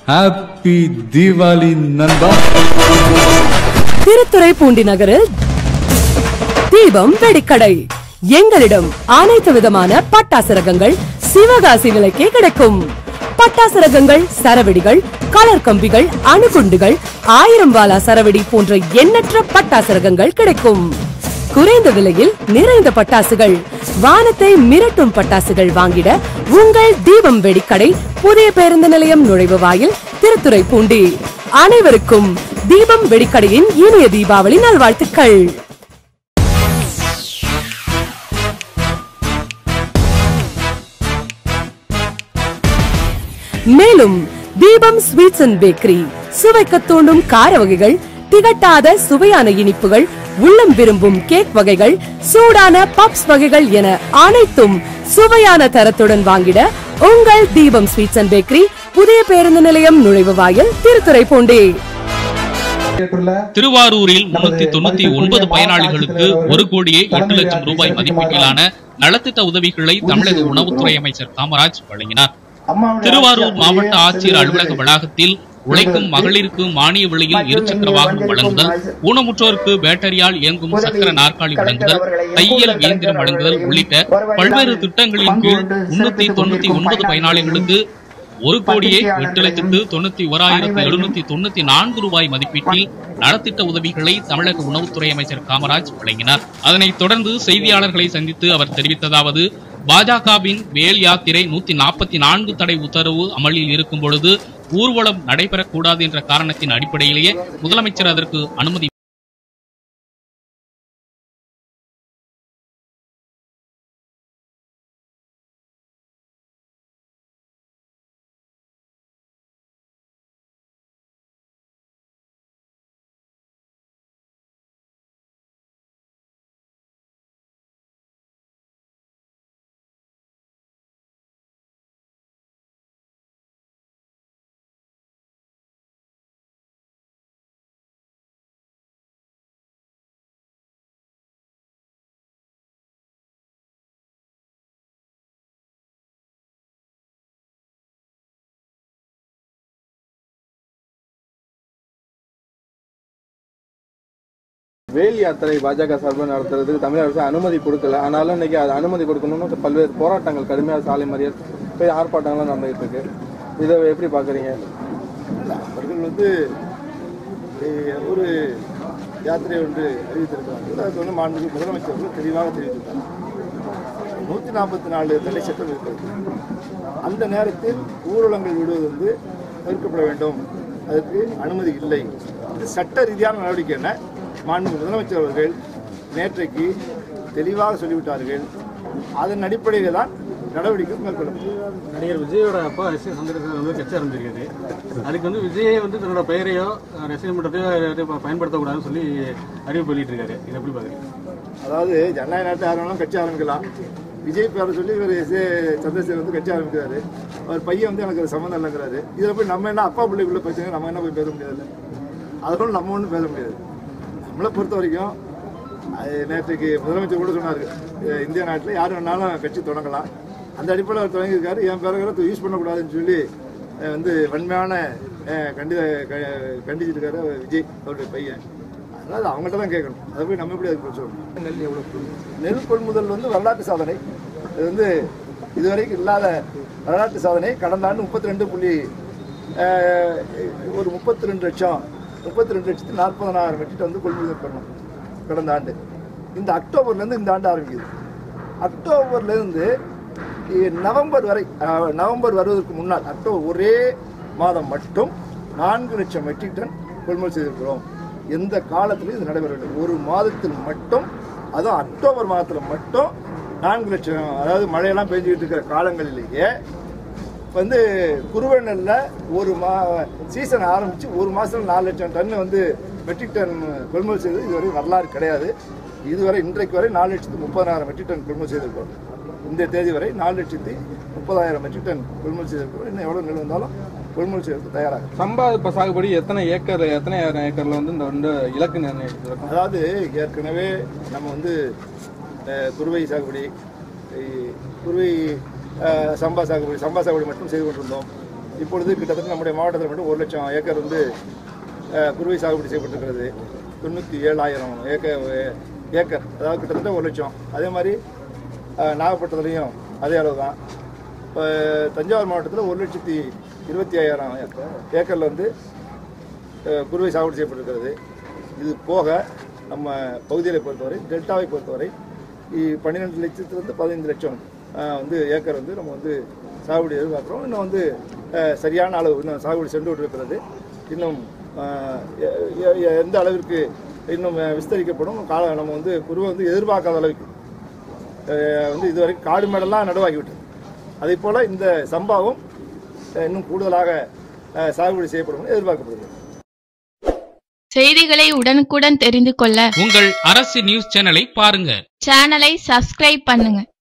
Happy Deepavali நண்பா. திருத்துறைப்பூண்டி நகரில் தீபம் வெடிக்கடை. எங்களிடம் அனைத்து விதமான பட்டாசு ரகங்கள் சிவகாசி விலைக்கே கிடைக்கும். பட்டாசு ரகங்கள், சரவெடிகள், கலர் கம்பிகள், அணுகுண்டுகள், 1000 வாலா சரவெடி போன்ற எண்ணற்ற பட்டாசு ரகங்கள் கிடைக்கும். குறைந்த விலையில் நிறைந்த பட்டாசுகள், வானத்தை மிரட்டும் பட்டாசுகள் வாங்கிட உங்கள் தீபம் வெடிக்கடை, புதிய பேருந்து நிலையம் நுழைவு வாயில், திருத்துறைப்பூண்டி. அனைவருக்கும் தீபம் வெடிக்கடையின் இனிய தீபாவளி நல்வாழ்த்துக்கள். மேலும் தீபம் ஸ்வீட்ஸ் அண்ட் பேக்கரி சுவைக்க தூண்டும் கார வகைகள், திகட்டாத சுவையான இனிப்புகள், உள்ளம் விரும்பும் கேக் வகைகள், சூடான பப்ஸ் வகைகள் என அனைத்தும் சுவையான தரத்துடன் வாங்கிட உங்கள் தீபம் ஸ்வீட்ஸ் அண்ட் பேக்கரி, புதிய பேருந்து நிலையம் நுழைவு வாயில், திருத்துறைப்பூண்டி. திருவாரூரில் 399 பயனாளிகளுக்கு 1,08,00,000 ரூபாய் மதிப்பீட்டிலான நலத்திட்ட உதவிகளை தமிழக உணவுத்துறை அமைச்சர் காமராஜ் வழங்கினார். திருவாரூர் மாவட்ட ஆட்சியர் அலுவலக வளாகத்தில் உழைக்கும் மகளிருக்கு மானிய விலையில் இருசக்கர வாகனம் வழங்குதல், ஊனமுற்றோருக்கு பேட்டரியால் இயங்கும் சக்கர நாற்காலி வழங்குதல், தையல் இயந்திரம் வழங்குதல் உள்ளிட்ட பல்வேறு திட்டங்களின் கீழ் 399 பயனாளிகளுக்கு 1,08,91,794 ரூபாய் மதிப்பீட்டில் நலத்திட்ட உதவிகளை தமிழக உணவுத்துறை அமைச்சர் காமராஜ் வழங்கினார். அதனைத் தொடர்ந்து செய்தியாளர்களை சந்தித்து அவர் தெரிவித்ததாவது: பாஜகவின் வேல் யாத்திரை 144 தடை உத்தரவு அமலில் இருக்கும் பொழுது ஊர்வலம் நடைபெறக்கூடாது என்ற காரணத்தின் அடிப்படையிலேயே முதலமைச்சர் அதற்கு அனுமதி வேல் யாத்திரை பாஜக சார்பில் நடத்துறதுக்கு தமிழக அரசு அனுமதி கொடுக்கல. ஆனாலும் இன்னைக்கு அது அனுமதி கொடுக்கணும்னு பல்வேறு போராட்டங்கள், கடுமையாக சாலை மறியல், ஆர்ப்பாட்டங்கள்லாம் நடந்துகிட்டு இருக்கு. இதை எப்படி பார்க்குறீங்க? அவர்கள் ஒரு யாத்திரை ஒன்று அறிவித்திருக்கிறாங்க. அதுக்கு மாண்புமிகு முதலமைச்சர்கள் தெளிவாக தெரிவித்திருக்காங்க. 144 தடை சட்டம் இருக்கிறது. அந்த நேரத்தில் ஊர்வலங்கள் விடுவது தவிர்க்கப்பட வேண்டும், அதற்கு அனுமதி இல்லை. இது சட்ட ரீதியான நடவடிக்கை என மாண்புமிகு முதலமைச்சர் அவர்கள் நேற்றைக்கு தெளிவாக சொல்லிவிட்டார்கள். அதன் அடிப்படையில் தான் நடவடிக்கை மேற்கொள்ளப்படும். நடிகர் விஜயோட அப்பா ரசிகர் சந்திரசேகர் கட்சி ஆரம்பிச்சிருக்காரு. அதுக்கு விஜயை தன்னோட பெயரையோ ரசிகர் மன்றத்தையோ பயன்படுத்தக்கூடாதுன்னு சொல்லி அறிவிப்பு வெளியிட்டிருக்காரு. இது எப்படி பாக்குறீங்க? அதாவது ஜனநாயக நாட்டை ஆரம்பிக்கலாம், கட்சி ஆரம்பிக்கலாம். விஜய் பேரை சொல்லி இவர் சந்திரசேகர் கட்சி ஆரம்பிக்கிறாரு. அவர் பையன் எனக்கு சம்மந்தம் இல்லைங்கிறாரு. இதில் போய் நம்ம என்ன அப்பா பிள்ளைக்குள்ள பிரச்சனை, நம்ம என்ன போய் பேச முடியாது. அதோட நம்ம ஒன்றும் பேச முடியாது. நம்மளை பொறுத்த வரைக்கும் நேற்றுக்கு முதலமைச்சர் கூட சொன்னார், இந்திய நாட்டில் யார் வேணாலும் கட்சி தொடங்கலாம். அந்த அடிப்படையில் அவர் தொடங்கியிருக்காரு. என் பேரை யூஸ் பண்ணக்கூடாதுன்னு சொல்லி வன்மையான கண்டிச்சிருக்காரு விஜய், அவருடைய பையன். அதனால் அவங்கள்ட்ட தான் கேட்கணும். அதை போய் நம்ம எப்படி அதுக்கு சொல்லணும். நெல் கொள்முதல் வரலாற்று சாதனை. இது இதுவரைக்கும் இல்லாத வரலாற்று சாதனை. கடந்த ஆண்டு 32,40,000 மெட்ரிக் டன் கொள்முதல் பண்ணணும் கடந்த ஆண்டு. இந்த அக்டோபர்லேருந்து இந்த ஆண்டு ஆரம்பிக்குது. அக்டோபர்லேருந்து நவம்பர் வரை, நவம்பர் வருவதற்கு முன்னால் அக்டோபர் ஒரே மாதம் மட்டும் 4 லட்சம் மெட்ரிக் டன் கொள்முதல் செய்திருக்கிறோம். எந்த காலத்திலும் இது நடைபெறவில்லை. ஒரு மாதத்தில் மட்டும், அதுவும் அக்டோபர் மாதத்தில் மட்டும் 4 லட்சம், அதாவது மழையெல்லாம் பெஞ்சிக்கிட்டு இருக்கிற காலங்களிலேயே குறுவை நெல்லில் ஒரு சீசன் ஆரம்பித்து ஒரு மாதத்தில் 4 லட்சம் டன் மெட்ரிக் டன் கொள்முதல் செய்தது இதுவரை வரலாறு கிடையாது. இதுவரை இன்றைக்கு வரை 4,30,000 மெட்ரிக் டன் கொள்முதல் செய்திருக்கிறோம். இந்த தேதி வரை 4,30,000 மெட்ரிக் டன் கொள்முதல் செய்திருக்கிறோம். இன்னும் எவ்வளோ நெல் வந்தாலும் கொள்முதல் செய்யறதுக்கு தயாராக. சம்பா சாகுபடி எத்தனை ஆயிரம் ஏக்கர்ல இந்த இலக்கு நிர்ணயிச்சிருக்கோம்? அதாவது ஏற்கனவே நம்ம குறுவை சாகுபடி, குறுவை சம்பா சாகுபடி மட்டும் செய்து கொண்டிருந்தோம். இப்பொழுது கிட்டத்தட்ட நம்முடைய மாவட்டத்தில் மட்டும் 1 லட்சம் ஏக்கர் வந்து குறுவை சாகுபடி செய்யப்பட்டிருக்கிறது. 97,000 ஏக்கர், அதாவது கிட்டத்தட்ட 1 லட்சம். அதே மாதிரி நாகப்பட்டினத்துலேயும் அதே அளவு தான். இப்போ தஞ்சாவூர் மாவட்டத்தில் 1,25,000 ஏக்கரில் வந்து குறுவை சாகுபடி செய்யப்பட்டிருக்கிறது. இது போக நம்ம பகுதிகளை பொறுத்தவரை, டெல்டாவை பொறுத்தவரை 12 லட்சத்திலிருந்து 15 லட்சம் வந்து ஏக்கர் வந்து நம்ம வந்து சாகுபடி எதிர்பார்க்குறோம். இன்னும் வந்து சரியான அளவு இன்னும் சாகுபடி சென்று கொண்டிருக்கிறது. இன்னும் எந்த அளவிற்கு இன்னும் விஸ்தரிக்கப்படும் நம்ம வந்து குறுவை வந்து எதிர்பார்க்காத அளவுக்கு வந்து இதுவரைக்கும் காடு மேடெல்லாம் நடுவாகிவிட்டது. அதே போல் இந்த சம்பாவும் இன்னும் கூடுதலாக சாகுபடி செய்யப்படும் எதிர்பார்க்கப்படுகிறது. செய்திகளை உடனுக்குடன் தெரிந்து கொள்ள உங்கள் அரசு நியூஸ் சேனலை பாருங்க. சேனலை சப்ஸ்கிரைப் பண்ணுங்க.